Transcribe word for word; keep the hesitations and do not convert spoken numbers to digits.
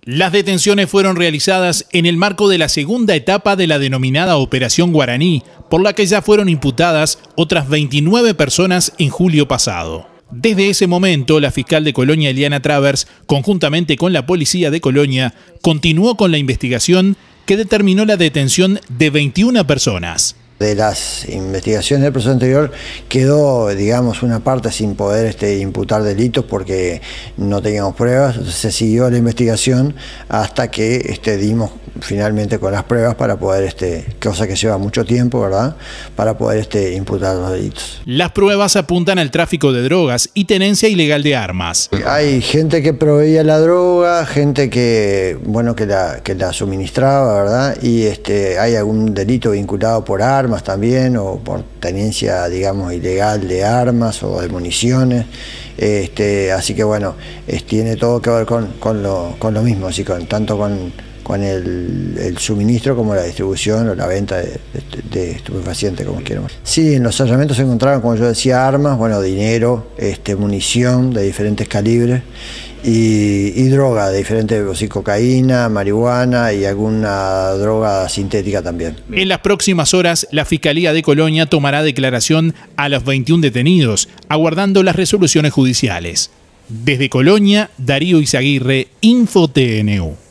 Las detenciones fueron realizadas en el marco de la segunda etapa de la denominada Operación Guaraní, por la que ya fueron imputadas otras veintinueve personas en julio pasado. Desde ese momento, la fiscal de Colonia, Eliana Travers, conjuntamente con la policía de Colonia, continuó con la investigación que determinó la detención de veintiuna personas. De las investigaciones del proceso anterior quedó, digamos, una parte sin poder este, imputar delitos porque no teníamos pruebas. Se siguió la investigación hasta que este, dimos finalmente con las pruebas para poder, este, cosa que lleva mucho tiempo, ¿verdad?, para poder este, imputar los delitos. Las pruebas apuntan al tráfico de drogas y tenencia ilegal de armas. Hay gente que proveía la droga, gente que, bueno, que la, que la suministraba, ¿verdad?, y este, hay algún delito vinculado por armas también, o por tenencia, digamos, ilegal de armas o de municiones, este, así que bueno, es, tiene todo que ver con, con, lo, con lo mismo, así con, tanto con, con el, el suministro como la distribución o la venta de, de, de estupefacientes, como quieramos. Sí, en los allanamientos se encontraron, como yo decía, armas, bueno, dinero, este, munición de diferentes calibres, Y, y droga de diferentes, o sea, cocaína, marihuana y alguna droga sintética también. En las próximas horas, la Fiscalía de Colonia tomará declaración a los veintiún detenidos, aguardando las resoluciones judiciales. Desde Colonia, Darío Izaguirre, Info T N U.